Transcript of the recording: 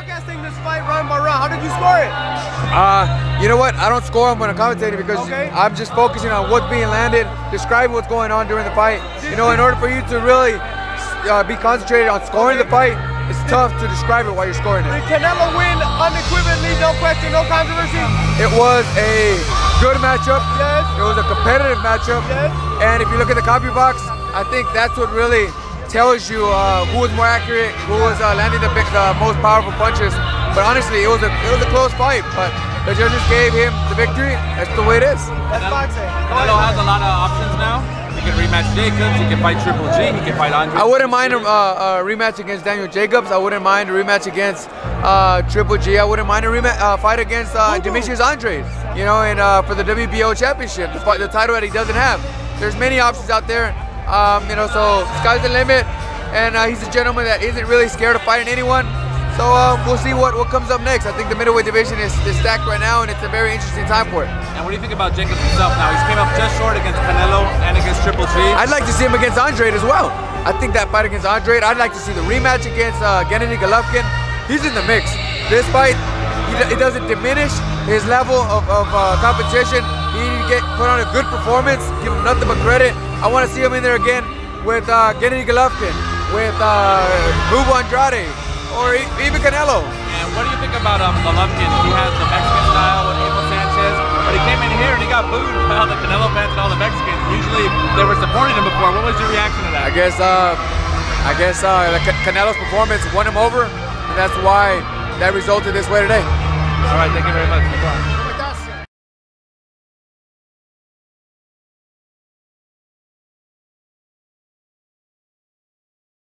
broadcasting this fight round by round. How did you score it? You know what? I don't score them when I'm commentating because I'm just focusing on what's being landed, describing what's going on during the fight. You know, in order for you to really be concentrated on scoring the fight, it's tough to describe it while you're scoring it. Did Canelo win unequivocally, no question, no controversy? It was a good matchup. Yes. It was a competitive matchup. Yes. And if you look at the copy box, I think that's what really tells you who was more accurate, who was landing the most powerful punches. But honestly, it was a close fight. But the judges gave him the victory. That's the way it is. That's boxing. Canelo has a lot of options now. He can rematch Jacobs, he can fight Triple G, he can fight Andrade. I wouldn't mind a rematch against Daniel Jacobs. I wouldn't mind a rematch against Triple G. I wouldn't mind a fight against Demetrius Andrade. You know, and for the WBO championship, the title that he doesn't have. There's many options out there. You know, so sky's the limit. And he's a gentleman that isn't really scared of fighting anyone. So we'll see what comes up next. I think the middleweight division is stacked right now, and it's a very interesting time for it. And what do you think about Jacobs himself now? He's came up just short against Canelo and against Triple G. I'd like to see him against Andrade as well. I think that fight against Andrade, I'd like to see the rematch against Golovkin. He's in the mix. This fight, it doesn't diminish his level of competition. He need to put on a good performance, give him nothing but credit. I want to see him in there again with Golovkin, with Andrade, or even Canelo. And what do you think about Golovkin? He has the Mexican style with Abel Sanchez, but he came in here and he got booed by all the Canelo fans and all the Mexicans. Usually they were supporting him before. What was your reaction to that? I guess Canelo's performance won him over, and that's why that resulted this way today. All right, thank you very much.